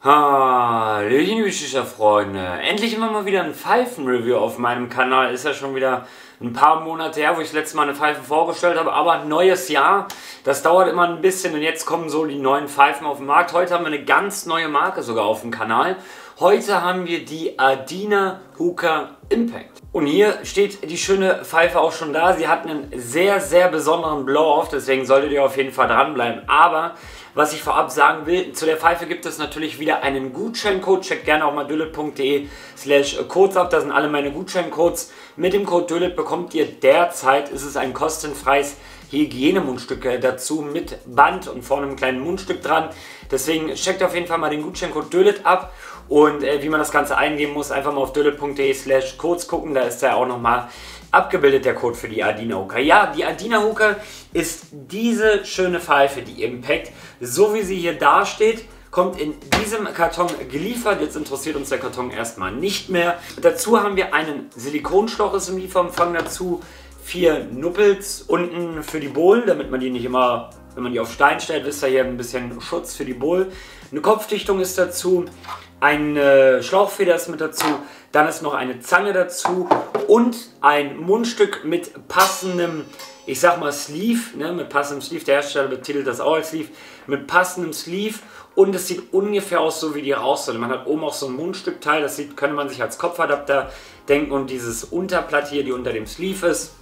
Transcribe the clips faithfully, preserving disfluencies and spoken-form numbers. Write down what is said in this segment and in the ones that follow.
Hallöchen, liebe Shisha-Freunde. Endlich immer mal wieder ein Pfeifen-Review auf meinem Kanal. Ist ja schon wieder ein paar Monate her, wo ich das letzte Mal eine Pfeife vorgestellt habe. Aber neues Jahr, das dauert immer ein bisschen und jetzt kommen so die neuen Pfeifen auf den Markt. Heute haben wir eine ganz neue Marke sogar auf dem Kanal. Heute haben wir die Adina Hookah Impact. Und hier steht die schöne Pfeife auch schon da. Sie hat einen sehr, sehr besonderen Blow-Off, deswegen solltet ihr auf jeden Fall dranbleiben. Aber was ich vorab sagen will, zu der Pfeife gibt es natürlich wieder einen Gutscheincode. Checkt gerne auch mal düllet punkt de slash codes ab, da sind alle meine Gutscheincodes. Mit dem Code düllet bekommt ihr derzeit, ist es ein kostenfreies Hygienemundstück dazu mit Band und vorne einem kleinen Mundstück dran. Deswegen checkt auf jeden Fall mal den Gutscheincode düllet ab. Und äh, wie man das Ganze eingeben muss, einfach mal auf düllet punkt de slash codes gucken, da ist ja auch nochmal abgebildet der Code für die Adina Hookah. Ja, die Adina Hookah ist diese schöne Pfeife, die Impact, so wie sie hier dasteht, kommt in diesem Karton geliefert. Jetzt interessiert uns der Karton erstmal nicht mehr. Dazu haben wir einen Silikonschlauch im Lieferumfang dazu, vier Nuppels unten für die Bohlen, damit man die nicht immer, wenn man die auf Stein stellt, wisst ihr, hier ein bisschen Schutz für die Bowl. Eine Kopfdichtung ist dazu, eine Schlauchfeder ist mit dazu, dann ist noch eine Zange dazu und ein Mundstück mit passendem, ich sag mal Sleeve, ne, mit passendem Sleeve, der Hersteller betitelt das auch als Sleeve, mit passendem Sleeve und es sieht ungefähr aus, so wie die raus soll. Man hat oben auch so ein Mundstückteil, das sieht, könnte man sich als Kopfadapter denken und dieses Unterplatte hier, die unter dem Sleeve ist.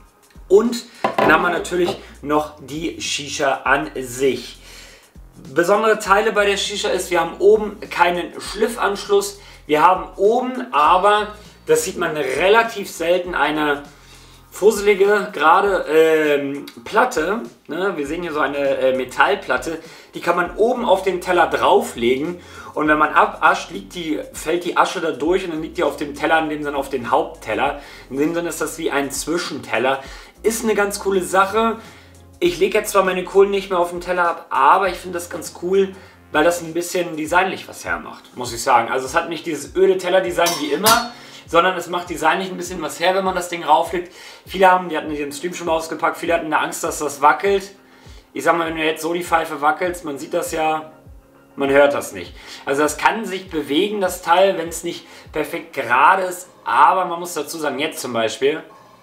Und dann haben wir natürlich noch die Shisha an sich. Besondere Teile bei der Shisha ist, wir haben oben keinen Schliffanschluss. Wir haben oben aber, das sieht man relativ selten, eine fusselige, gerade ähm, Platte. Ne? Wir sehen hier so eine äh, Metallplatte. Die kann man oben auf den Teller drauflegen. Und wenn man abascht, liegt die, fällt die Asche da durch und dann liegt die auf dem Teller, in dem Sinne auf den Hauptteller. In dem Sinne ist das wie ein Zwischenteller. Ist eine ganz coole Sache. Ich lege jetzt zwar meine Kohlen nicht mehr auf den Teller ab, aber ich finde das ganz cool, weil das ein bisschen designlich was hermacht, muss ich sagen. Also es hat nicht dieses öde Teller-Design wie immer, sondern es macht designlich ein bisschen was her, wenn man das Ding rauflegt. Viele haben, die hatten den Stream schon mal ausgepackt, viele hatten eine Angst, dass das wackelt. Ich sag mal, wenn du jetzt so die Pfeife wackelst, man sieht das ja, man hört das nicht. Also das kann sich bewegen, das Teil, wenn es nicht perfekt gerade ist, aber man muss dazu sagen, jetzt zum Beispiel,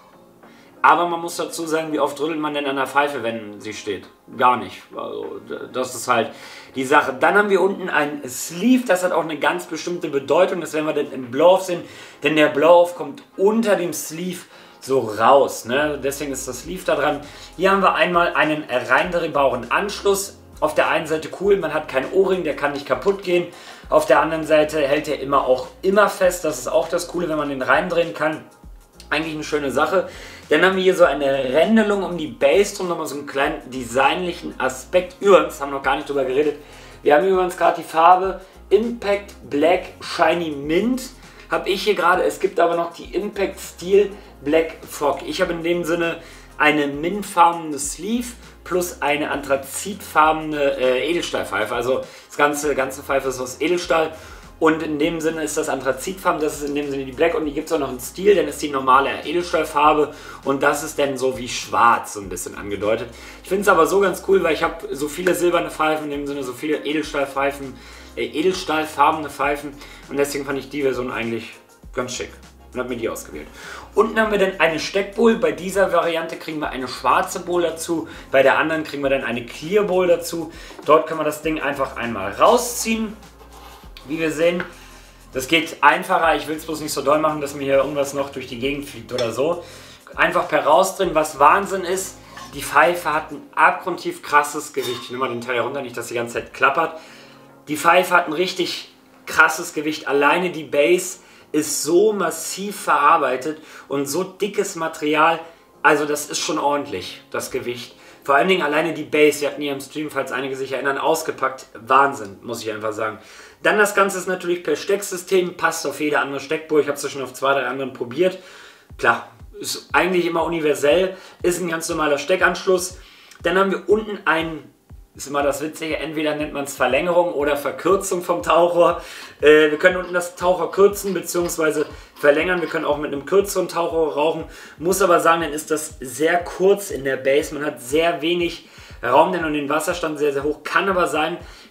aber man muss dazu sagen, wie oft rüttelt man denn an der Pfeife, wenn sie steht? Gar nicht. Also das ist halt die Sache. Dann haben wir unten ein Sleeve, das hat auch eine ganz bestimmte Bedeutung. Das werden wir dann im Blow-Off sehen, denn der Blow-Off kommt unter dem Sleeve so raus. Ne? Deswegen ist das Sleeve da dran. Hier haben wir einmal einen reindrehbaren Anschluss. Auf der einen Seite cool, man hat keinen O-Ring, der kann nicht kaputt gehen. Auf der anderen Seite hält er immer auch immer fest. Das ist auch das Coole, wenn man den reindrehen kann. Eigentlich eine schöne Sache. Dann haben wir hier so eine Rändelung um die Base drum, nochmal so einen kleinen designlichen Aspekt. Übrigens, haben wir noch gar nicht drüber geredet, wir haben übrigens gerade die Farbe Impact Black Shiny Mint. Habe ich hier gerade, es gibt aber noch die Impact Steel Black Fog. Ich habe in dem Sinne eine mintfarbene Sleeve plus eine anthrazitfarbene äh, Edelstahlpfeife. Also das ganze, ganze Pfeife ist aus Edelstahl. Und in dem Sinne ist das Anthrazitfarben, das ist in dem Sinne die Black und die gibt es auch noch in Stil, denn ist die normale Edelstahlfarbe und das ist dann so wie schwarz so ein bisschen angedeutet. Ich finde es aber so ganz cool, weil ich habe so viele silberne Pfeifen, in dem Sinne so viele Edelstahlpfeifen, äh, Edelstahlfarbene Pfeifen und deswegen fand ich die Version eigentlich ganz schick und habe mir die ausgewählt. Unten haben wir dann eine Steckbowl, bei dieser Variante kriegen wir eine schwarze Bowl dazu, bei der anderen kriegen wir dann eine Clear Bowl dazu. Dort können wir das Ding einfach einmal rausziehen. Wie wir sehen, das geht einfacher, ich will es bloß nicht so doll machen, dass mir hier irgendwas noch durch die Gegend fliegt oder so. Einfach per rausdrehen, was Wahnsinn ist, die Pfeife hat ein abgrundtief krasses Gewicht. Ich nehme mal den Teil runter, nicht dass die ganze Zeit klappert. Die Pfeife hat ein richtig krasses Gewicht, alleine die Base ist so massiv verarbeitet und so dickes Material, also das ist schon ordentlich, das Gewicht. Vor allen Dingen alleine die Base, wir hatten hier im Stream, falls einige sich erinnern, ausgepackt. Wahnsinn, muss ich einfach sagen. Dann das Ganze ist natürlich per Stecksystem, passt auf jede andere Steckbowl. Ich habe es ja schon auf zwei, drei anderen probiert. Klar, ist eigentlich immer universell, ist ein ganz normaler Steckanschluss. Dann haben wir unten einen, ist immer das Witzige, entweder nennt man es Verlängerung oder Verkürzung vom Taucher. Äh, wir können unten das Taucher kürzen bzw. verlängern. Wir können auch mit einem kürzeren Taucher rauchen. Muss aber sagen, dann ist das sehr kurz in der Base. Man hat sehr wenig Raum, denn und den Wasserstand sehr, sehr hoch. Kann aber sein,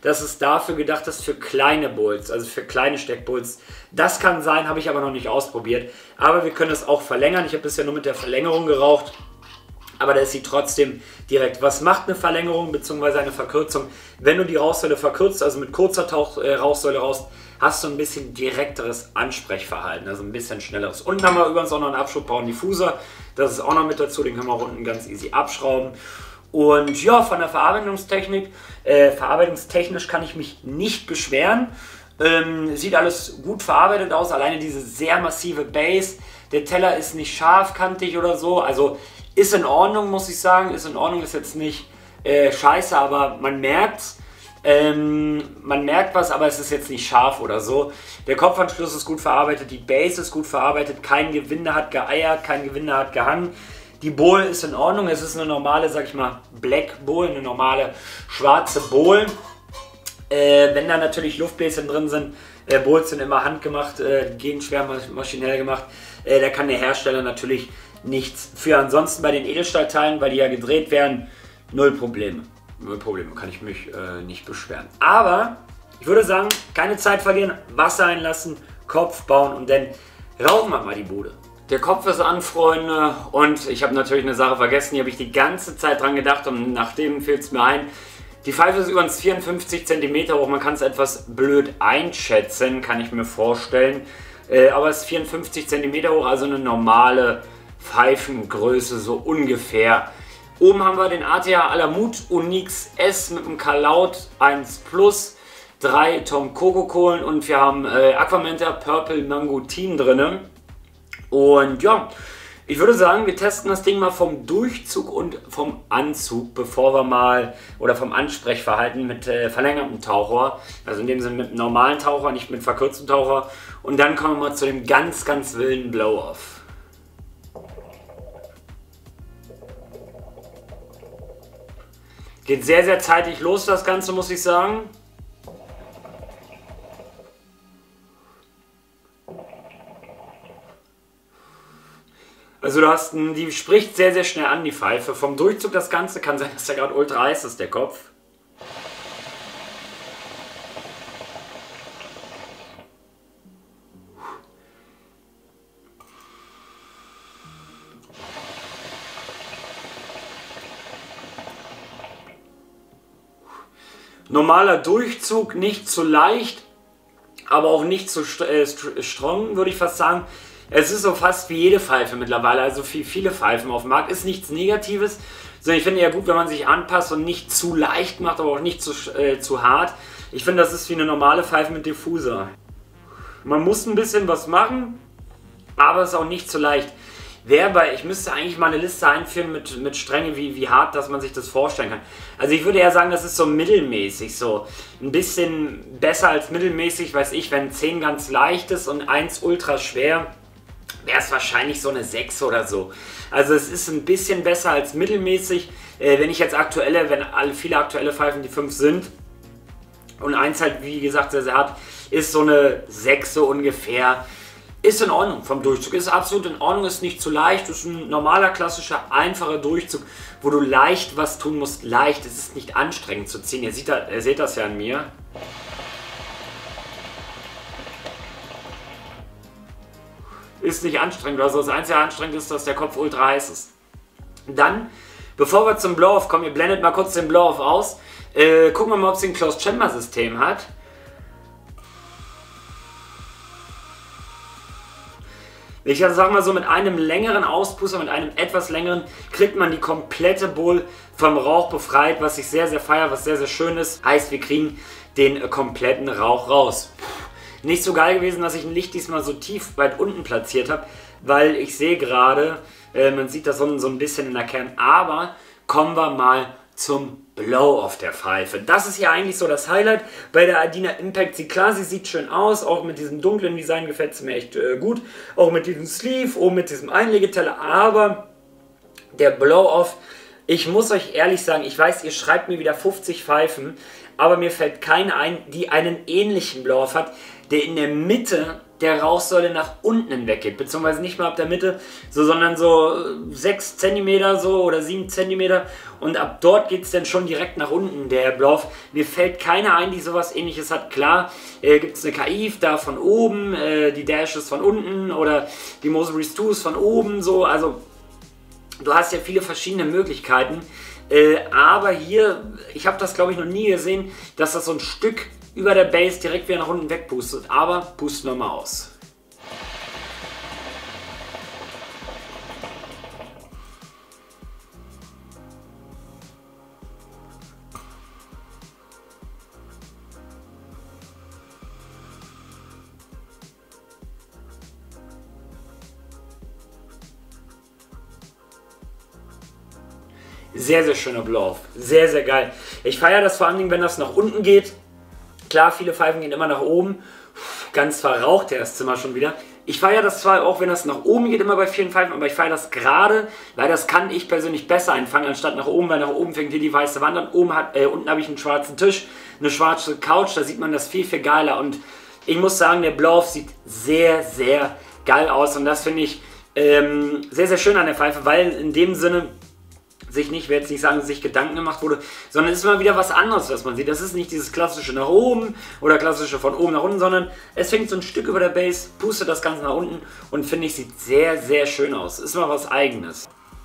dass es dafür gedacht ist für kleine Bowls, also für kleine Steckbowls. Das kann sein, habe ich aber noch nicht ausprobiert. Aber wir können es auch verlängern. Ich habe bisher nur mit der Verlängerung geraucht. Aber da ist sie trotzdem direkt. Was macht eine Verlängerung bzw. eine Verkürzung? Wenn du die Rauchsäule verkürzt, also mit kurzer Tauch, äh, Rauchsäule rauchst, hast du ein bisschen direkteres Ansprechverhalten, also ein bisschen schnelleres. Unten haben wir übrigens auch noch einen abschrubbaren Diffuser. Das ist auch noch mit dazu, den können wir auch unten ganz easy abschrauben. Und ja, von der Verarbeitungstechnik, äh, verarbeitungstechnisch kann ich mich nicht beschweren. Ähm, sieht alles gut verarbeitet aus, alleine diese sehr massive Base. Der Teller ist nicht scharfkantig oder so, also ist in Ordnung, muss ich sagen. Ist in Ordnung, ist jetzt nicht äh, scheiße, aber man merkt's. Ähm, man merkt was, aber es ist jetzt nicht scharf oder so. Der Kopfanschluss ist gut verarbeitet, die Base ist gut verarbeitet, kein Gewinde hat geeiert, kein Gewinde hat gehangen. Die Bowl ist in Ordnung, es ist eine normale, sag ich mal, Black Bowl, eine normale schwarze Bowl. Äh, wenn da natürlich Luftbläschen drin sind, äh, Bowls sind immer handgemacht, äh, gehen schwer maschinell gemacht, äh, da kann der Hersteller natürlich nichts für. Ansonsten bei den Edelstahlteilen, weil die ja gedreht werden, null Probleme. Null Probleme, kann ich mich äh, nicht beschweren. Aber ich würde sagen, keine Zeit verlieren, Wasser einlassen, Kopf bauen und dann rauchen wir mal die Bude. Der Kopf ist an, Freunde, und ich habe natürlich eine Sache vergessen, die habe ich die ganze Zeit dran gedacht und nachdem fällt es mir ein. Die Pfeife ist übrigens vierundfünfzig Zentimeter hoch, man kann es etwas blöd einschätzen, kann ich mir vorstellen. Äh, aber es ist vierundfünfzig Zentimeter hoch, also eine normale Pfeifengröße, so ungefähr. Oben haben wir den A T H Alamut Onyx S mit dem Kalaut eins Plus, drei Tom Coco-Kohlen und wir haben äh, Aquamenta Purple Mangostin drin. Und ja, ich würde sagen, wir testen das Ding mal vom Durchzug und vom Anzug, bevor wir mal, oder vom Ansprechverhalten mit äh, verlängertem Taucher, also in dem Sinne mit einem normalen Taucher, nicht mit verkürztem Taucher. Und dann kommen wir mal zu dem ganz, ganz wilden Blow-Off. Geht sehr, sehr zeitig los, das Ganze, muss ich sagen. Also du hast, einen, die spricht sehr, sehr schnell an, die Pfeife. Vom Durchzug das Ganze, kann sein, dass der gerade ultra heiß ist, der Kopf. Normaler Durchzug, nicht zu leicht, aber auch nicht zu äh, strong, würde ich fast sagen. Es ist so fast wie jede Pfeife mittlerweile, also viel, viele Pfeifen auf dem Markt. Ist nichts Negatives, sondern ich finde ja gut, wenn man sich anpasst und nicht zu leicht macht, aber auch nicht zu, äh, zu hart. Ich finde, das ist wie eine normale Pfeife mit Diffuser. Man muss ein bisschen was machen, aber es ist auch nicht zu leicht. Wer bei, ich müsste eigentlich mal eine Liste einführen mit, mit Stränge, wie, wie hart, dass man sich das vorstellen kann. Also ich würde eher sagen, das ist so mittelmäßig, so ein bisschen besser als mittelmäßig, weiß ich, wenn zehn ganz leicht ist und eins ultra schwer, wäre es wahrscheinlich so eine sechs oder so. Also es ist ein bisschen besser als mittelmäßig. Äh, wenn ich jetzt aktuelle, wenn alle viele aktuelle Pfeifen die fünf sind und eins halt, wie gesagt, sehr, sehr hart, ist so eine sechs so ungefähr. Ist in Ordnung vom Durchzug, ist absolut in Ordnung, ist nicht zu leicht, ist ein normaler, klassischer, einfacher Durchzug, wo du leicht was tun musst, leicht, es ist nicht anstrengend zu ziehen, ihr seht, das, ihr seht das ja an mir. Ist nicht anstrengend, also das einzige anstrengend ist, dass der Kopf ultra heiß ist. Dann, bevor wir zum Blow-Off kommen, ihr blendet mal kurz den Blow-Off aus, äh, gucken wir mal, ob sie ein Closed-Chamber-System hat. Ich sag mal so, mit einem längeren Auspuster, mit einem etwas längeren, kriegt man die komplette Bowl vom Rauch befreit, was ich sehr, sehr feiere, was sehr, sehr schön ist. Heißt, wir kriegen den äh, kompletten Rauch raus. Puh. Nicht so geil gewesen, dass ich ein Licht diesmal so tief weit unten platziert habe, weil ich sehe gerade, äh, man sieht das so, so ein bisschen in der Kern, aber kommen wir mal zum Blow-Off der Pfeife. Das ist ja eigentlich so das Highlight bei der Adina Impact. Sie, klar, sie sieht schön aus, auch mit diesem dunklen Design gefällt es mir echt äh, gut. Auch mit diesem Sleeve, auch mit diesem Einlegeteller, aber der Blow-Off, ich muss euch ehrlich sagen, ich weiß, ihr schreibt mir wieder fünfzig Pfeifen, aber mir fällt keine ein, die einen ähnlichen Blow-Off hat, der in der Mitte der Rauchsäule nach unten hinweg geht, beziehungsweise nicht mal ab der Mitte, so, sondern so sechs Zentimeter so oder sieben Zentimeter und ab dort geht es dann schon direkt nach unten, der Blow-Off. Mir fällt keiner ein, die sowas ähnliches hat. Klar, äh, gibt es eine K I da von oben, äh, die Dash ist von unten oder die Moser zwei ist von oben, so, also du hast ja viele verschiedene Möglichkeiten, äh, aber hier, ich habe das glaube ich noch nie gesehen, dass das so ein Stück über der Base direkt wieder nach unten wegpustet, aber pusten wir mal aus. Sehr, sehr schöner Blow-Off. Sehr, sehr geil. Ich feiere das vor allen Dingen, wenn das nach unten geht. Klar, viele Pfeifen gehen immer nach oben. Ganz verraucht das Zimmer schon wieder. Ich feiere das zwar auch, wenn das nach oben geht, immer bei vielen Pfeifen, aber ich feiere das gerade, weil das kann ich persönlich besser einfangen, anstatt nach oben, weil nach oben fängt hier die weiße Wand an. Oben hat, äh, unten habe ich einen schwarzen Tisch, eine schwarze Couch, da sieht man das viel, viel geiler. Und ich muss sagen, der Blow-Off sieht sehr, sehr geil aus. Und das finde ich ähm, sehr, sehr schön an der Pfeife, weil in dem Sinne sich nicht, ich will jetzt nicht sagen, sich Gedanken gemacht wurde, sondern es ist immer wieder was anderes, was man sieht. Das ist nicht dieses klassische nach oben oder klassische von oben nach unten, sondern es fängt so ein Stück über der Base, pustet das Ganze nach unten und finde ich, sieht sehr, sehr schön aus. Ist mal was Eigenes.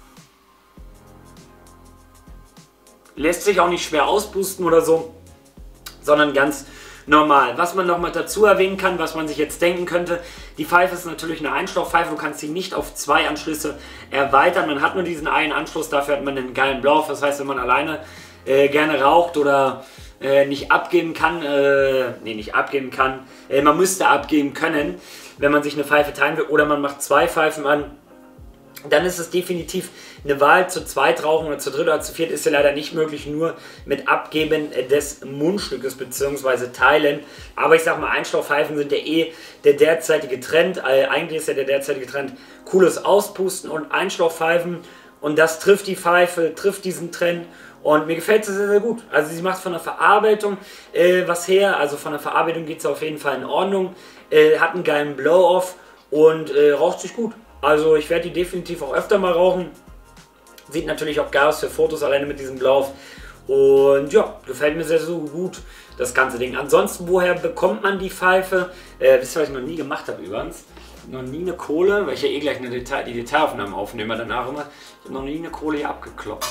Lässt sich auch nicht schwer auspusten oder so, sondern ganz normal. Was man noch mal dazu erwähnen kann, was man sich jetzt denken könnte, die Pfeife ist natürlich eine Einschlauchpfeife, du kannst sie nicht auf zwei Anschlüsse erweitern, man hat nur diesen einen Anschluss, dafür hat man einen geilen Blow-Off, das heißt, wenn man alleine äh, gerne raucht oder äh, nicht abgeben kann, äh, nee, nicht abgeben kann, äh, man müsste abgeben können, wenn man sich eine Pfeife teilen will, oder man macht zwei Pfeifen an, dann ist es definitiv eine Wahl. Zu zweit rauchen oder zu dritt oder zu viert ist ja leider nicht möglich, nur mit Abgeben des Mundstückes bzw. Teilen. Aber ich sag mal, Einschlauchpfeifen sind ja eh der derzeitige Trend. Äh, eigentlich ist ja der derzeitige Trend cooles Auspusten und Einschlauchpfeifen. Und das trifft die Pfeife, trifft diesen Trend. Und mir gefällt sie sehr, sehr gut. Also sie macht von der Verarbeitung äh, was her. Also von der Verarbeitung geht es auf jeden Fall in Ordnung. Äh, hat einen geilen Blow-Off und äh, raucht sich gut. Also ich werde die definitiv auch öfter mal rauchen. Sieht natürlich auch geil aus für Fotos, alleine mit diesem Blow-Off. Und ja, gefällt mir sehr, sehr gut, das ganze Ding. Ansonsten, woher bekommt man die Pfeife? Äh, wisst ihr, was ich noch nie gemacht habe übrigens? Noch nie eine Kohle, weil ich ja eh gleich eine Detail, die Detailaufnahmen aufnehme danach immer. Ich habe noch nie eine Kohle hier abgeklopft.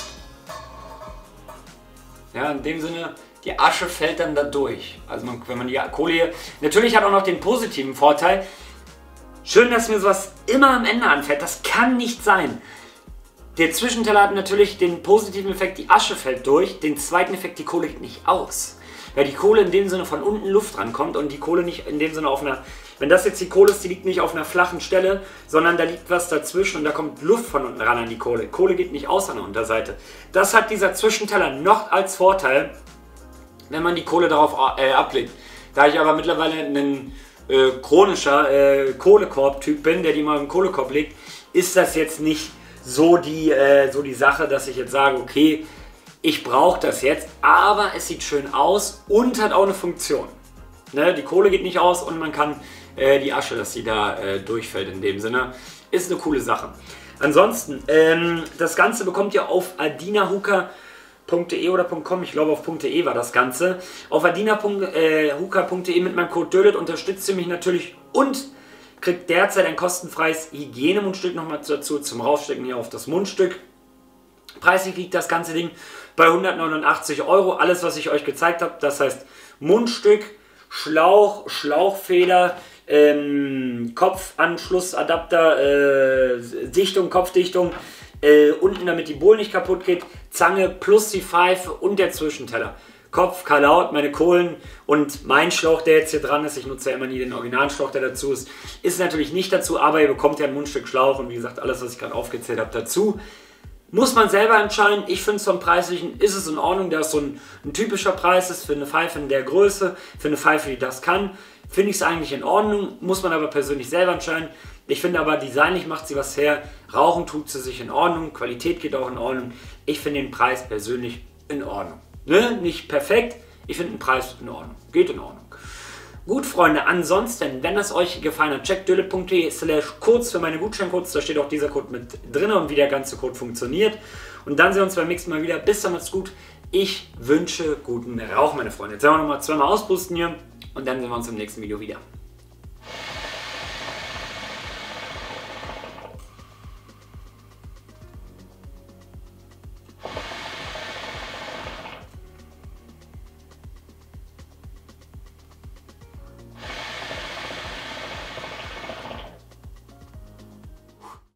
Ja, in dem Sinne, die Asche fällt dann da durch. Also man, wenn man die Kohle hier... Natürlich hat auch noch den positiven Vorteil. Schön, dass mir sowas immer am Ende anfällt. Das kann nicht sein. Der Zwischenteller hat natürlich den positiven Effekt, die Asche fällt durch. Den zweiten Effekt, die Kohle geht nicht aus. Weil die Kohle in dem Sinne von unten Luft rankommt und die Kohle nicht in dem Sinne auf einer... Wenn das jetzt die Kohle ist, die liegt nicht auf einer flachen Stelle, sondern da liegt was dazwischen und da kommt Luft von unten ran an die Kohle. Kohle geht nicht aus an der Unterseite. Das hat dieser Zwischenteller noch als Vorteil, wenn man die Kohle darauf äh, ablegt. Da ich aber mittlerweile einen... Äh, chronischer äh, Kohlekorb-Typ bin, der die mal im Kohlekorb legt, ist das jetzt nicht so die, äh, so die Sache, dass ich jetzt sage, okay, ich brauche das jetzt, aber es sieht schön aus und hat auch eine Funktion. Ne? Die Kohle geht nicht aus und man kann äh, die Asche, dass sie da äh, durchfällt in dem Sinne, ist eine coole Sache. Ansonsten, ähm, das Ganze bekommt ihr auf adinahuka punkt de oder .com, ich glaube auf .de war das Ganze. Auf adinahuka punkt de mit meinem Code DÖDET unterstützt ihr mich natürlich und kriegt derzeit ein kostenfreies Hygienemundstück nochmal dazu zum Raufstecken hier auf das Mundstück. Preislich liegt das ganze Ding bei hundertneunundachtzig Euro. Alles, was ich euch gezeigt habe, das heißt Mundstück, Schlauch, Schlauchfeder, ähm, Kopfanschlussadapter, äh, Dichtung, Kopfdichtung, Äh, unten, damit die Bowl nicht kaputt geht, Zange plus die Pfeife und der Zwischenteller. Kopf, Kalaut, meine Kohlen und mein Schlauch, der jetzt hier dran ist, ich nutze ja immer nie den Originalschlauch, der dazu ist, ist natürlich nicht dazu, aber ihr bekommt ja ein Mundstück Schlauch und wie gesagt, alles, was ich gerade aufgezählt habe, dazu. Muss man selber entscheiden. Ich finde es vom Preislichen, ist es in Ordnung, dass so ein, ein typischer Preis ist für eine Pfeife in der Größe, für eine Pfeife, die das kann. Finde ich es eigentlich in Ordnung, muss man aber persönlich selber entscheiden. Ich finde aber, designlich macht sie was her, Rauchen tut sie sich in Ordnung, Qualität geht auch in Ordnung. Ich finde den Preis persönlich in Ordnung. Ne? Nicht perfekt, ich finde den Preis in Ordnung, geht in Ordnung. Gut, Freunde, ansonsten, wenn das euch gefallen hat, checkt dölle punkt de slash kurz für meine Gutscheincodes, da steht auch dieser Code mit drin und wie der ganze Code funktioniert. Und dann sehen wir uns beim nächsten Mal wieder. Bis dann, macht's gut. Ich wünsche guten Rauch, meine Freunde. Jetzt werden wir nochmal zweimal auspusten hier und dann sehen wir uns im nächsten Video wieder.